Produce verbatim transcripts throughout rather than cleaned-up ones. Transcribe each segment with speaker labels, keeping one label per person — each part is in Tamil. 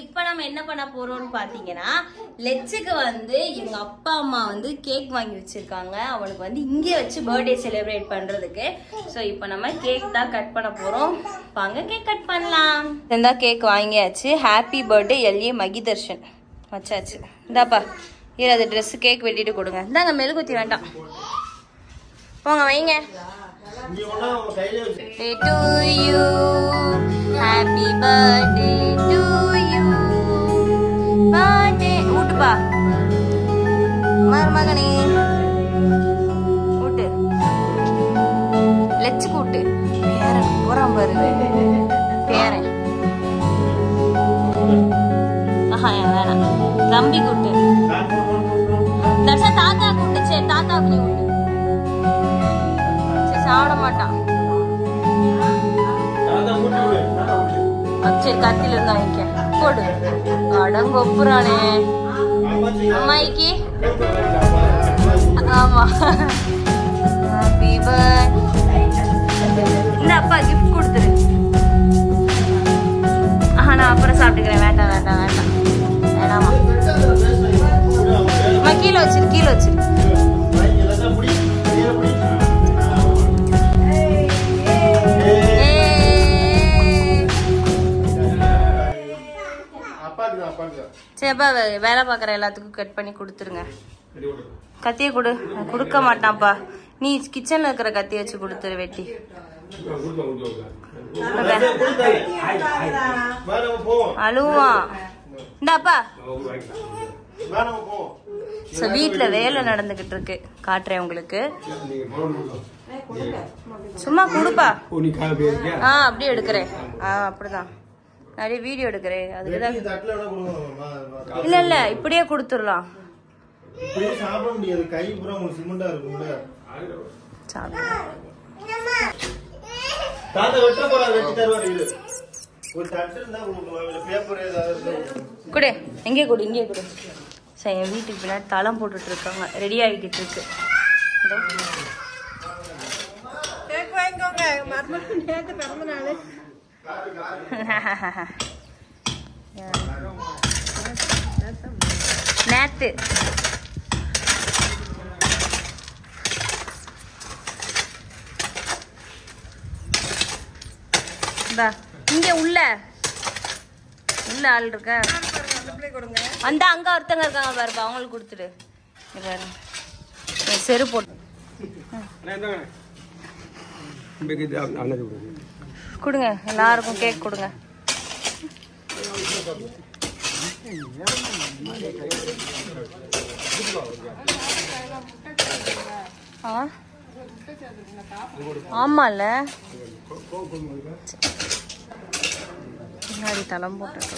Speaker 1: இப்போ நம்ம என்ன பண்ண போறோம்னு பாத்தீங்கன்னா லெச்சுக்கு வந்து எங்க அப்பா அம்மா வந்து கேக் வாங்கி வச்சிருக்காங்க. அவனுக்கு வந்து இங்கே வச்சு பர்த்டே செலிப்ரேட் பண்றதுக்கு. ஸோ இப்போ நம்ம கேக் தான் கட் பண்ண போறோம். வாங்க கேக் கட் பண்ணலாம். இந்த கேக் வாங்கியாச்சு. ஹாப்பி பர்த்டே எல்ஏ மகிதர்ஷன் வச்சாச்சு. இந்தாப்பா இரு, அது ட்ரெஸ் கேக் வெட்டிட்டு கொடுங்க. இந்தாங்க மெழுகுத்தி வேண்டாம், போங்க வைங்க. Birthday to you, happy birthday to you, birthday. ஊட்டுப்பா மருமகனே, ஊட்டு. லெச்சு கூட்டு. பேரன் போறான் பாரு, பேரன். ஆஹா வேணாம், தம்பி கூட்டு. தர்ஷா தாத்தா கூட்டு. சரி தாத்தாவுக்கு நீ கூட்டு. சாப்பிட மாட்டான். சரி கத்தில இருந்தா வாங்கிக்க போடு. அடங்கு ஒப்புறானே அம்மாய்க்கு. ஆமா ஹாப்பி பர்த்டே. இந்த அப்பா கிஃப்ட் கொடுத்துரு. ஆஹா நான் அப்புறம் சாப்பிட்டுக்கிறேன். வேண்டாம் வேண்டாம் வேண்டாம் வேணாமா. அம்மா கீழே வச்சிரு, கீழே வச்சிரு. சரிப்பா வேலை பாக்குற எல்லாத்துக்கும் கட் பண்ணி கொடுத்துருங்க. கத்திய கொடு. கொடுக்க மாட்டான்ப்பா. நீ கிச்சன்ல இருக்கிற கத்திய வச்சு கொடுத்துரு வெட்டி. அழுவான். இந்தாப்பா வீட்டுல வேலை நடந்துகிட்டு இருக்கு, காட்டுறேன் உங்களுக்கு. சும்மா கொடுப்பா. ஆஹ் அப்படியே எடுக்கிறேன். ஆஹ் அப்படிதான் நிறைய வீடியோ எடுக்கிறேன். அதுக்குதான் இல்ல இல்ல இப்படியே கொடுத்துடலாம். குடு, எங்கே கொடு, இங்கே கொடு. சரி என் வீட்டுக்கு பின்னாடி தளம் போட்டுட்டு இருக்காங்க, ரெடி ஆகிக்கிட்டு இருக்கு. நேத்து இங்க உள்ள உள்ள ஆள் இருக்க அந்த அங்க ஒருத்தங்க இருக்காங்க பாருப்பா, அவங்களுக்கு கொடுத்துடு. செரு போட்டு கொடுங்க, எல்லாருக்கும் கேக் கொடுங்க. ஆமால முன்னாடி தளம் போட்டு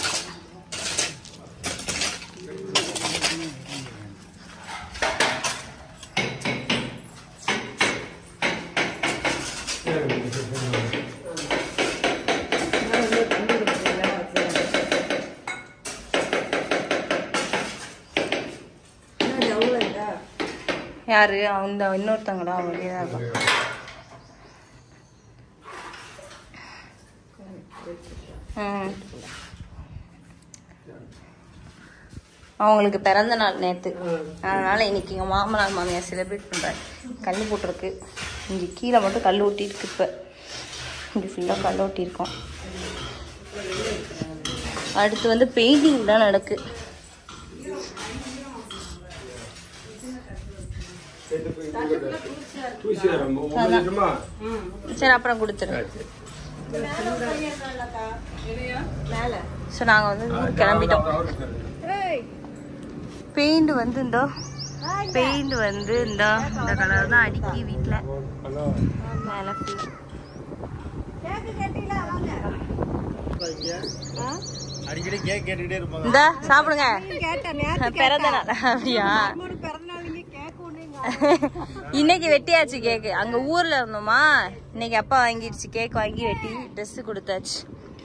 Speaker 1: யாரு அந்த இன்னொருத்தங்களா வெளியதான் இருப்பாங்க. ம் அவங்களுக்கு பிறந்த நாள் நேற்று, அதனால இன்னைக்கு எங்கள் மாமனார் மாமியார் செலிப்ரேட் பண்ணுறாங்க. கல் போட்டிருக்கு இங்கே, கீழே மட்டும் கல் ஊட்டிருக்கு. இப்போ இங்கே ஃபுல்லாக கல் ஊட்டியிருக்கோம். அடுத்து வந்து பெயிண்டிங் தான் நடக்கு. சரி அப்புறம் கொடுத்துரு. ஸோ நாங்கள் வந்து ஊருக்கு கிளம்பிட்டோம். பெயிண்ட் வந்து இந்த பெயிண்ட் வந்து இந்த இந்த கலர் தான் அடிக்கி வீட்டில் மேலே இந்த சாப்பிடுங்க. பிறந்த நாள் அப்படியா? இன்னைக்கு வெட்டியாச்சு கேக்கு. அங்க ஊர்ல இருந்தோமா, இன்னைக்கு அப்பா வாங்கிடுச்சு கேக், வாங்கி வெட்டி ட்ரெஸ் கொடுத்தாச்சு.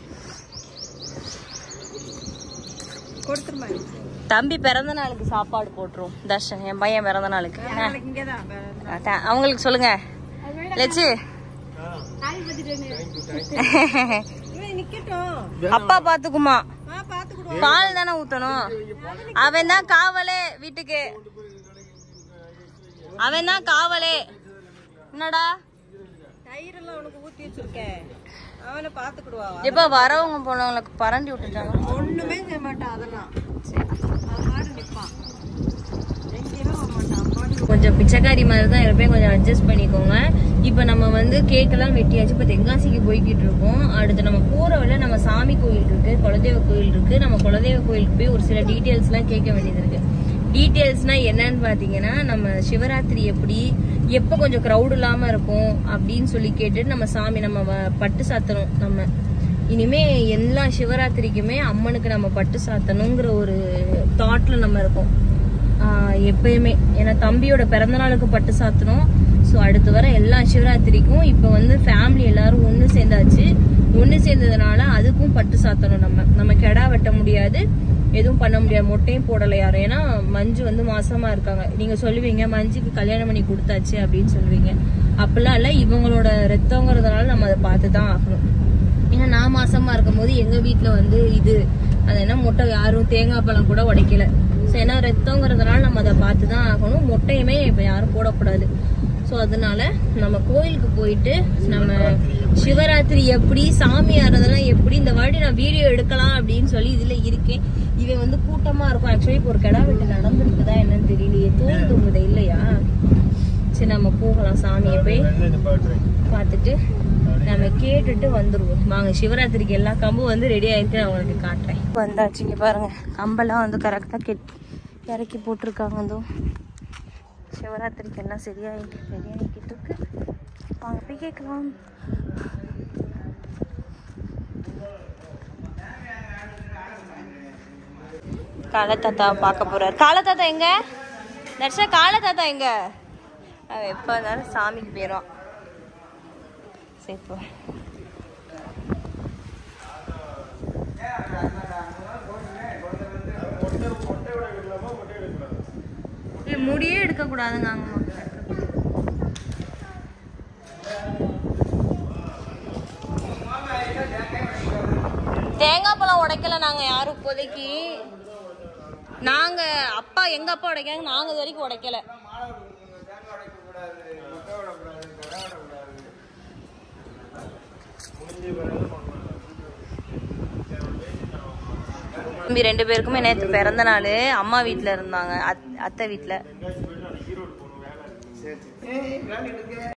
Speaker 1: தம்பி பிறந்த நாளுக்கு சாப்பாடு போட்டுரும். தர்ஷன் என் பையன் பிறந்த நாளுக்கு அவங்களுக்கு சொல்லுங்க. லெச்சு அப்பா பாத்துக்குமா? பால் தானே ஊத்தணும். அவன் தான் காவலே வீட்டுக்கு, அவன் தான் காவலே. என்னடா தயிர் எல்லாம் உனக்கு ஊத்தி வச்சிருக்கேன், அவனை பாத்துக்கிடுவா. எப்ப வரவங்க போனவங்களுக்கு பரண்டி விட்டுட்டாங்க, ஒண்ணுமே செய்ய மாட்டான். அதெல்லாம் கொஞ்சம் பிச்சைக்காரி மாதிரி தான் இருப்பேன், கொஞ்சம் அட்ஜஸ்ட் பண்ணிக்கோங்க. இப்போ நம்ம வந்து கேக்கெல்லாம் வெட்டியாச்சு. இப்போ தென்காசிக்கு போய்கிட்டு இருக்கோம். அடுத்து நம்ம போற வழியில நம்ம சாமி கோயில் இருக்கு, குலதெய்வ கோயில் இருக்கு. நம்ம குலதெய்வ கோயிலுக்கு போய் ஒரு சில டீட்டெயில்ஸ் எல்லாம் கேட்க வேண்டியது இருக்கு. டீட்டெயில்ஸ்னா என்னன்னு பாத்தீங்கன்னா, நம்ம சிவராத்திரி எப்படி எப்ப கொஞ்சம் கிரௌட் இல்லாம இருக்கும் அப்படின்னு சொல்லி கேட்டுட்டு நம்ம சாமி நம்ம பட்டு சாத்தணும். நம்ம இனிமே எல்லா சிவராத்திரிக்குமே அம்மனுக்கு நம்ம பட்டு சாத்தணுங்கிற ஒரு தாட்ல நம்ம இருக்கோம் எப்பயுமே. ஏன்னா தம்பியோட பிறந்த நாளுக்கு பட்டு சாத்தணும். ஸோ அடுத்து வர எல்லா சிவராத்திரிக்கும் இப்போ வந்து ஃபேமிலி எல்லாரும் ஒன்று சேர்ந்தாச்சு. ஒன்று சேர்ந்ததுனால அதுக்கும் பட்டு சாத்தணும். நம்ம நம்ம கெடா வெட்ட முடியாது, எதுவும் பண்ண முடியாது, மொட்டையும் போடலை யாரும். ஏன்னா மஞ்சு வந்து மாசமா இருக்காங்க. நீங்க சொல்லுவீங்க மஞ்சுக்கு கல்யாணம் பண்ணி கொடுத்தாச்சு அப்படின்னு சொல்லுவீங்க. அப்படிலாம் இல்லை, இவங்களோட ரத்தங்கிறதுனால நம்ம அதை பார்த்து தான் ஆகணும். ஏன்னா நான் மாசமா இருக்கும் போது எங்க வீட்டுல வந்து இது அது என்ன மொட்டை யாரும் தேங்காய் பழம் கூட உடைக்கல. ஸோ ஏன்னா ரத்தங்கிறதுனால நம்ம அதை பார்த்து தான் ஆகணும். மொட்டையுமே இப்போ யாரும் போடக்கூடாது. ஸோ அதனால நம்ம கோயிலுக்கு போயிட்டு நம்ம சிவராத்திரி எப்படி சாமி ஆடுறதெல்லாம் எப்படி இந்த வாட்டி நான் வீடியோ எடுக்கலாம் அப்படின்னு சொல்லி இதுல இருக்கேன். இவன் வந்து கூட்டமா இருக்கும். ஆக்சுவலி இப்போ ஒரு கிடா வெட்டு நடந்துருக்குதா என்னன்னு தெரியலையே, தூண் தூங்குது இல்லையா. சரி நம்ம போகலாம், சாமியை போய் பார்த்துட்டு நம்ம கேட்டுட்டு வந்துருவோம். வாங்க, சிவராத்திரிக்கு எல்லா கம்பும் வந்து ரெடி ஆயிருக்கு, நான் உங்களுக்கு காட்டுறேன். வந்தாச்சுங்க பாருங்க, கம்பெல்லாம் வந்து கரெக்டா கெட் இறக்கி போட்டிருக்காங்க. அதோ சிவராத்திரிக்கு எல்லாம் சரியாயிட்டு ரெடி ஆகிட்டு இருக்கு. வாங்க போய் கேட்கலாம். கால தாத்தா பார்க்க போறாரு. கால தாத்தா எங்க தர்ஷா? கால தாத்தா எங்க? எப்ப இருந்தாலும் சாமிக்கு போயிடும். சரி போ. முடியே எடுக்க கூடாதுங்க. தேங்காய் பழம் உடைக்கல நாங்க யாரும் இப்போதைக்கு. நாங்க அப்பா எங்க அப்பா உடைக்காங்க, நாங்க இது வரைக்கும் உடைக்கல. தம்பி ரெண்டு பேருக்குமே நேற்று பிறந்த நாள். அம்மா வீட்டுல இருந்தாங்க, அத்தை வீட்டுல.